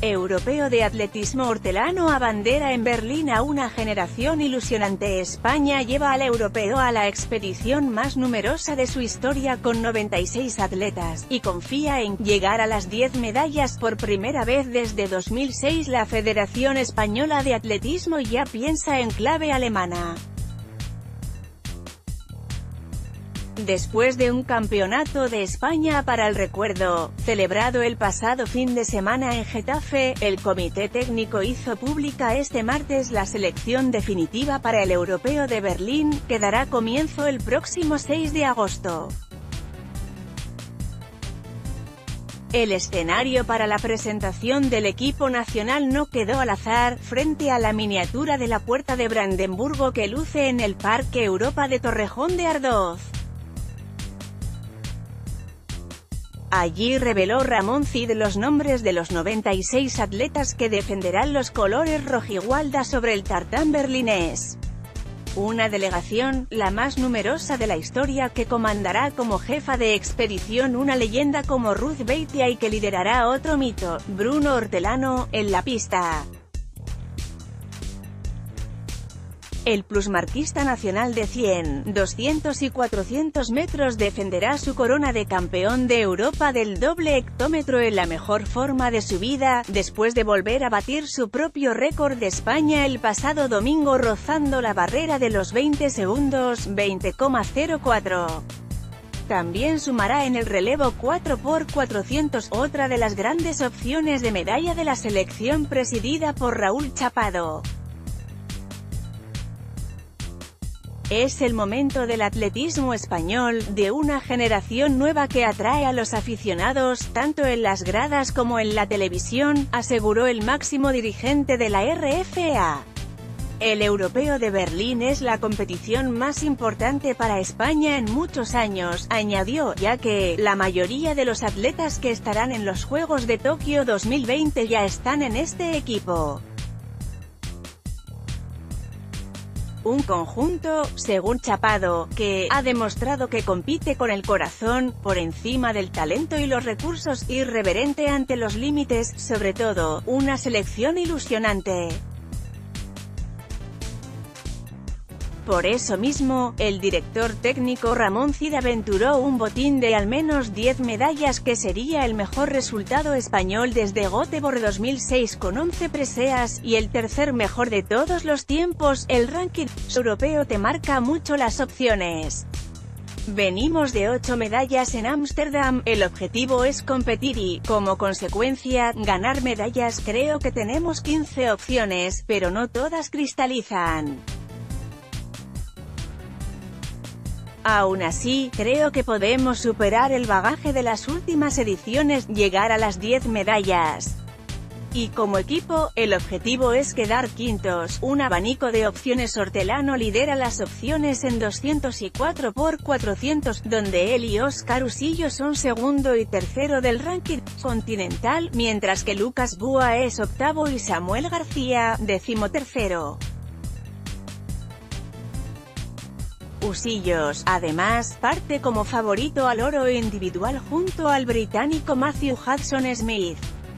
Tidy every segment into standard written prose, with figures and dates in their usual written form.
Europeo de atletismo hortelano abandera en Berlín a una generación ilusionante. España lleva al europeo a la expedición más numerosa de su historia con 96 atletas, y confía en llegar a las 10 medallas por primera vez desde 2006. La Federación Española de Atletismo ya piensa en clave alemana. Después de un campeonato de España para el recuerdo, celebrado el pasado fin de semana en Getafe, el Comité Técnico hizo pública este martes la selección definitiva para el Europeo de Berlín, que dará comienzo el próximo 6 de agosto. El escenario para la presentación del equipo nacional no quedó al azar, frente a la miniatura de la Puerta de Brandenburgo que luce en el Parque Europa de Torrejón de Ardoz. Allí reveló Ramón Cid los nombres de los 96 atletas que defenderán los colores rojigualda sobre el tartán berlinés. Una delegación, la más numerosa de la historia, que comandará como jefa de expedición una leyenda como Ruth Beitia y que liderará otro mito, Bruno Hortelano, en la pista. El plusmarquista nacional de 100, 200 y 400 metros defenderá su corona de campeón de Europa del doble hectómetro en la mejor forma de su vida, después de volver a batir su propio récord de España el pasado domingo rozando la barrera de los 20 segundos, 20,04. También sumará en el relevo 4×400, otra de las grandes opciones de medalla de la selección presidida por Raúl Chapado. Es el momento del atletismo español, de una generación nueva que atrae a los aficionados, tanto en las gradas como en la televisión, aseguró el máximo dirigente de la RFA. El Europeo de Berlín es la competición más importante para España en muchos años, añadió, ya que la mayoría de los atletas que estarán en los Juegos de Tokio 2020 ya están en este equipo. Un conjunto, según Chapado, que ha demostrado que compite con el corazón, por encima del talento y los recursos, irreverente ante los límites, sobre todo, una selección ilusionante. Por eso mismo, el director técnico Ramón Cid aventuró un botín de al menos 10 medallas que sería el mejor resultado español desde Göteborg 2006 con 11 preseas, y el tercer mejor de todos los tiempos. El ranking europeo te marca mucho las opciones. Venimos de 8 medallas en Ámsterdam, el objetivo es competir y, como consecuencia, ganar medallas. Creo que tenemos 15 opciones, pero no todas cristalizan. Aún así, creo que podemos superar el bagaje de las últimas ediciones, llegar a las 10 medallas. Y como equipo, el objetivo es quedar quintos. Un abanico de opciones. Hortelano lidera las opciones en 200 y 4×400, donde él y Óscar Usillo son segundo y tercero del ranking continental, mientras que Lucas Búa es octavo y Samuel García, 13º. Usillos, además, parte como favorito al oro individual junto al británico Matthew Hudson-Smith.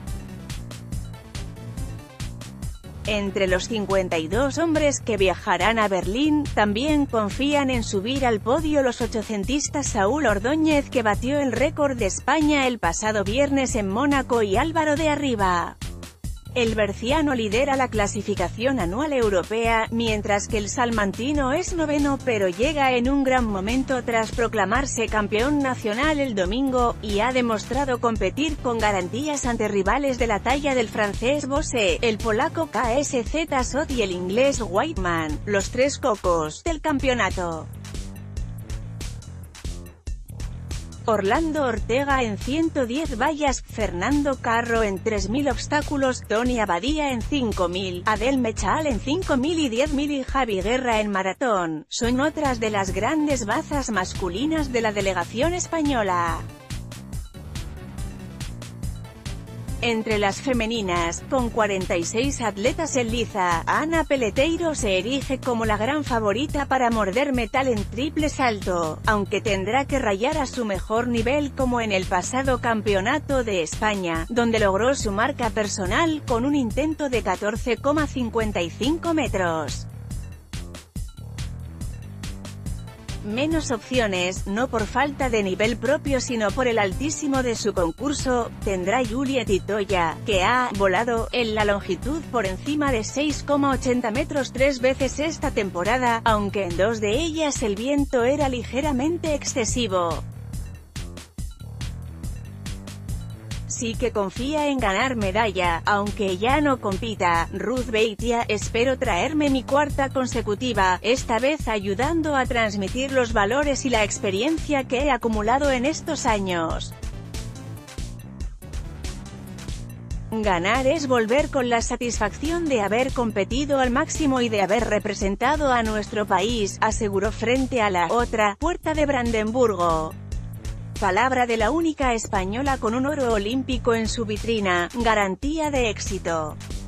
Entre los 52 hombres que viajarán a Berlín, también confían en subir al podio los ochocentistas Saúl Ordóñez, que batió el récord de España el pasado viernes en Mónaco, y Álvaro de Arriba. El berciano lidera la clasificación anual europea, mientras que el salmantino es noveno, pero llega en un gran momento tras proclamarse campeón nacional el domingo, y ha demostrado competir con garantías ante rivales de la talla del francés Bosse, el polaco KSZ Sot y el inglés Whiteman, los tres cocos del campeonato. Orlando Ortega en 110 vallas, Fernando Carro en 3000 obstáculos, Tony Abadía en 5000, Adel Mechal en 5000 y 10000 y Javi Guerra en maratón, son otras de las grandes bazas masculinas de la delegación española. Entre las femeninas, con 46 atletas en liza, Ana Peleteiro se erige como la gran favorita para morder metal en triple salto, aunque tendrá que rayar a su mejor nivel como en el pasado Campeonato de España, donde logró su marca personal con un intento de 14,55 metros. Menos opciones, no por falta de nivel propio sino por el altísimo de su concurso, tendrá Juliet Itoya, que ha volado en la longitud por encima de 6,80 metros 3 veces esta temporada, aunque en 2 de ellas el viento era ligeramente excesivo. Sí que confía en ganar medalla, aunque ya no compita. Ruth Beitia: espero traerme mi cuarta consecutiva, esta vez ayudando a transmitir los valores y la experiencia que he acumulado en estos años. Ganar es volver con la satisfacción de haber competido al máximo y de haber representado a nuestro país, aseguró frente a la otra puerta de Brandenburgo. Palabra de la única española con un oro olímpico en su vitrina, garantía de éxito.